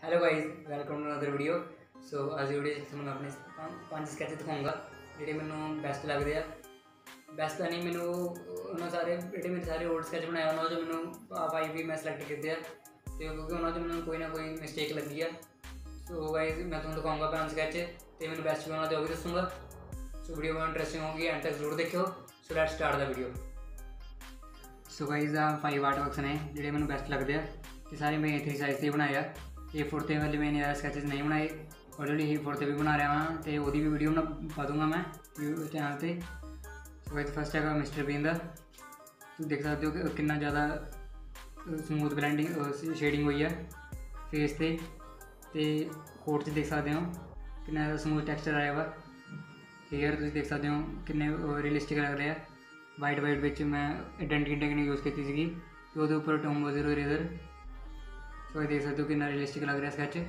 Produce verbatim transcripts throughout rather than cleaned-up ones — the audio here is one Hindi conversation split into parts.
Hello guys, welcome to another video. So आज वीडियो मैं अपने पांच स्कैच दिखाऊंगा ਜਿਹੜੇ ਮੈਨੂੰ ਬੈਸਟ ਲੱਗਦੇ ਆ। ਬੈਸਟ ਤਾਂ ਨਹੀਂ, ਮੈਨੂੰ ਉਹਨਾਂ ਸਾਰੇ ਜਿਹੜੇ ਮੇਰੇ ਸਾਰੇ ओल्ड स्कैच बनाए ਉਹਨਾਂ 'ਚੋਂ ਮੈਨੂੰ फाइव भी मैं सिलेक्ट ਕੀਤੇ ਆ ਤੇ ਕਿਉਂਕਿ ਉਹਨਾਂ 'ਚ ਮੈਨੂੰ ਕੋਈ ਨਾ ਕੋਈ ਮਿਸਟੇਕ ਲੱਗੀ ਆ। ਸੋ गाइस मैं ਤੁਹਾਨੂੰ ਦਿਖਾऊंगा ਪੰਜ ਸਕੈਚ ਤੇ ਮੈਨੂੰ ਬੈਸਟ ਵੀ ਉਹਨਾਂ ਦੇ ਉਹ ਵੀ ਦੱਸੂਗਾ। ਸੋ ਵੀਡੀਓ ਬਹੁਤ ਇੰਟਰਸਟਿੰਗ ਹੋਗੀ, ਐਂਡ ਤੱਕ ਜ਼ਰੂਰ ਦੇਖਿਓ। ਸੋ ਲੈਟਸ ਸਟਾਰਟ ਦਾ ਵੀਡੀਓ। ਸੋ गाइस ਆ फाइव आर्ट वर्क्स ने ਜਿਹੜੇ ਮੈਨੂੰ ਬੈਸਟ ਲੱਗਦੇ ਆ ਤੇ ਸਾਰੇ मैं ए थ्री साइज़ ਤੇ ਬਣਾਏ ਆ। ए फोर ते वाले मैंने ज़्यादा स्कैचेस नहीं बनाए, ऑलरेडी ए फोर ते भी बना रहा हाँ तो वो भी वीडियो बना पा दूँगा मैं यूट्यूब चैनल पर। सो फर्स्ट है मिस्टर बीन का, तुम देख सकते हो कि कितना ज़्यादा स्मूथ ब्लेंडिंग शेडिंग हुई है फेस से, तो कोट से देख सकते हो कितना ज़्यादा स्मूथ टैक्सचर आया वा। हेयर तुम देख सकते हो कितने रियलिस्टिक लग रहे हैं। वाइट वाइट बिच मैं आइडेंटिटी टेक्निक यूज़ की थी, तो वो उपर टोम्बो जीरो इरेजर। सो देख सकते हो कितना रियलिस्टिक लग रहा है स्कैच।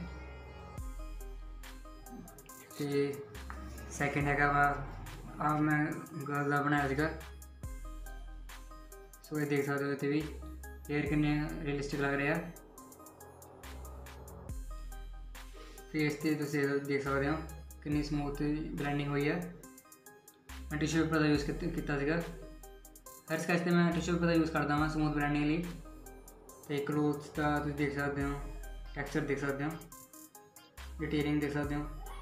तो सैकेंड है वा आ मैं गर्ल का बनाया सीगा। सो ये देख सकते हो इतने भी हेयर कितने रियलिस्टिक लग रहे हैं। फेस से तुम देख सकते हो कितनी स्मूथ ब्लेंडिंग हुई है। मैं टिश्यू पेपर का यूज़ किया सीगा। हर स्कैच से मैं टिश्यू पेपर का यूज़ करता हाँ स्मूथ ब्लेंडिंग लिए। तो क्लोथ का तुम देख सकते हो, टैक्सचर देख सकते हो, डिटेलिंग देख सकते हो।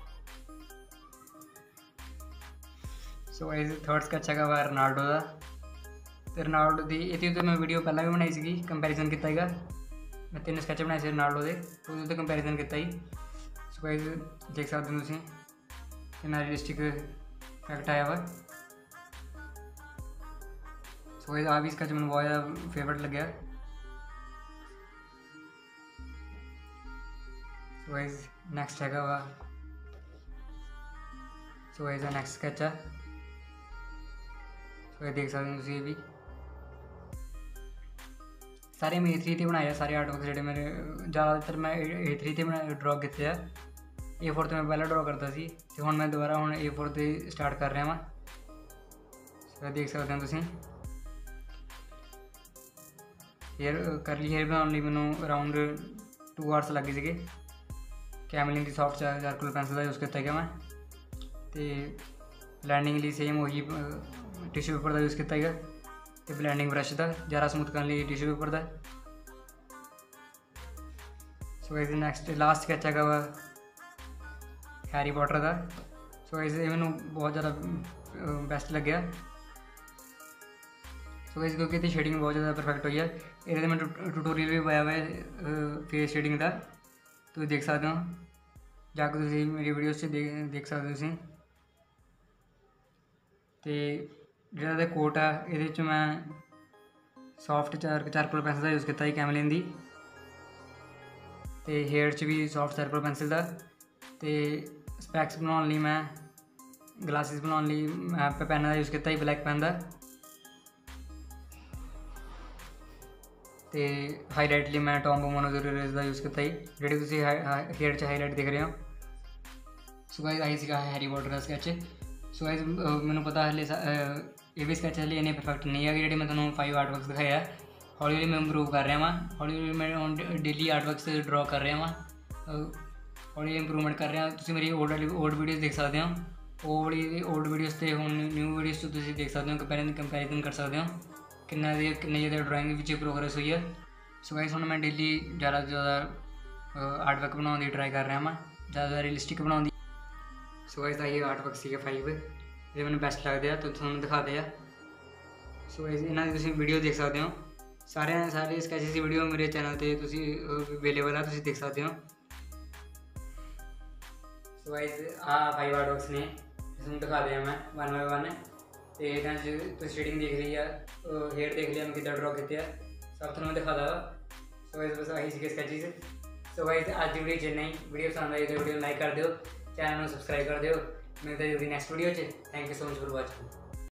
सो गाइस थर्ड स्कैच है वा रोनाल्डो का। तो रोनाल्डो की ये तो मैं वीडियो पहला भी बनाई सी, कंपैरिजन किया। मैं तीन स्कैच बनाए थे रोनाल्डो के, तो वो कंपैरिजन किया। सो गाइस देख सकते हो तुम कितना रियलिस्टिक इफैक्ट आया वा। सो गाइस आ भी स्कैच मैंने बहुत ज़्यादा फेवरेट लगे। सो गाइस नैक्सट है वा, सो गाइस नैक्सट स्कैच है। सो ये देख सकते हो तुम भी सारे मैं ए थ्री ते बनाए सारे आर्ट वर्क जो मेरे ज़्यादातर मैं ए थ्री ते बना ड्रॉ किए। ए फोर तो मैं पहले ड्रॉ करता सी, तो हुण मैं दोबारा हुण ए फोर ते स्टार्ट कर रहा वा। सो देख सकते हो तुम हेयर करली हेयर बनाने लिए मैनू अराउंड टू आवर्स लगे थे। कैमलिन की सॉफ्ट चारकोल पेंसिल का यूज़ किया गया मैं। तो ब्लैंडिंग लिए सेम वही टिश्यू पेपर का यूज़ किया गया। तो ब्लैंडिंग ब्रश का ज़्यादा स्मूथ करने लिए टिश्यू पेपर का। सो इस नैक्सट लास्ट स्कैच है वा हैरी पॉटर का। सो इस मैनू बहुत ज़्यादा बेस्ट लग्या। सो इस क्योंकि इसकी शेडिंग बहुत ज़्यादा परफेक्ट हुई है। ये मैं ट्यूटोरियल भी पाया हुआ है फेस शेडिंग का, तो देख सकते हो जाकर तुम मेरी वीडियो से देख देख सकते हो। तो जो कोट है ये मैं सॉफ्ट चार चारकोल पेंसिल का यूज़ किया कैमलिन की। तो हेयर च भी सॉफ्ट चारकोल पेंसिल का। तो स्पैक्स बनाने लिए मैं ग्लासिस बनाने लिए मैं पेन का यूज़ किया ब्लैक पेन का। तो हाईलाइट लिए मैं टॉम्बो मोनो जीरो इरेजर का यूज़ किया जी तुम हेयर च हाईलाइट देख रहे हो। सो गाइस आई सी हैरी पॉटर का स्कैच। सो गाइस मैंने पता हले ये भी स्कैच हले इन्ने परफेक्ट नहीं है जी मैं तुम्हें फाइव आर्ट वर्क्स दिखाया। हौली हौली मैं इंप्रूव कर रहा वहाँ, हौली हौली मैं डेली आर्ट वर्क्स ड्रॉ कर रहा वहाँ, हौली इंप्रूवमेंट कर रहा। तुम मेरी ओल्ड ओल्ड वीडियोज़ देख सकते हो, वो वाली ओल्ड वीडियोज़ से हुण न्यू वीडियोज़ तो तुम देख सकते हो कंपैरिजन कंपैरिजन कर सकते हो कितना किन्नी ज़्यादा ड्राइंग में प्रोग्रेस हुई है। सो गाइस हुण मैं डेली ज़्यादा से ज़्यादा आर्ट वर्क बनाने की ट्राई कर रहा मैं, ज़्यादा रियलिस्टिक बनाने। सो गाइस ये आर्ट वर्क सी फाइव ये मैंने बेस्ट लगते हैं, तो थोड़ा दिखाते हैं। सो गाइस इन्हों की वीडियो देख सकते हो, सारे सारे स्कैचेस की वीडियो मेरे चैनल पर अवेलेबल है, तुम देख सकते हो। सो गाइस आ फाइव आर्ट वर्क्स ने तुम दिखाते हैं मैं वन बाय वन। तो ये शेडिंग देख ली है, हेयर देख लिया मैं कितना ड्रॉ किया, सब थोड़ा मैं दिखाता वा। सो गाइस बस आई सी स्कैचेस। सो गाइस आज की वीडियो जिन्ना ही वीडियो पसंद आई तो वीडियो लाइक कर दो, चैनल में सबसक्राइब कर दो। मिलते हैं जल्दी next video. Thank you so much for watching.